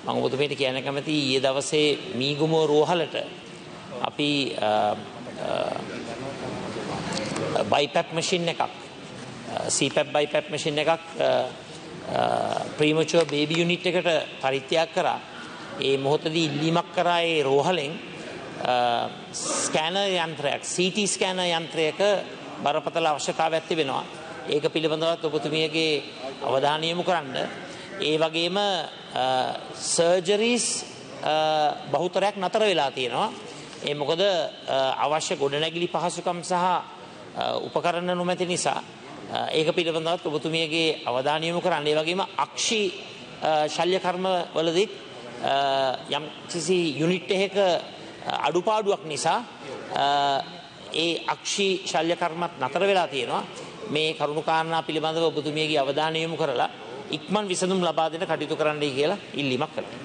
මම ඔබතුමීට කියන්න කැමතියි ඊයේ දවසේ මීගමුව රෝහලට අපි බයිපැප් මැෂින් එකක් CPAP බයිපැප් මැෂින් එකක් ප්‍රීමචුවර් බේබි යුනිට් එකට පරිත්‍යාග කරා. ඒ මොහොතදී ඉල්ලීමක් කරා ඒ රෝහලෙන් ස්කෑනර් යන්ත්‍රයක් CT ස්කෑනර් යන්ත්‍රයක බරපතල අවශ්‍යතාවයක් තිබෙනවා. ඒක පිළිබඳවත් ඔබතුමියගේ අවධානය යොමු කරන්න. ඒ වගේම සර්ජරිස් බහුතරයක් නතර වෙලා තියෙනවා. ඒ මොකද අවශ්‍ය ගොඩනැගිලි පහසුකම් සහ උපකරණ නොමැති නිසා. ඒක පිළිබඳවත් ඔබතුමියගේ අවධානය යොමු කරන්න. ඒ වගේම අක්ෂි ශල්‍ය කර්ම වලදී යම් කිසි යුනිට් එකක අඩුපාඩුවක් නිසා ඒ අක්ෂි ශල්‍ය කර්මත් නතර වෙලා තියෙනවා. මේ කරුණු කාරණා පිළිබඳව ඔබතුමියගේ අවධානය යොමු කරලා ඉක්මන් විසඳුම් ලබා දෙන්න කටයුතු කරන්නයි කියලා ඉල්ලීමක් කළා.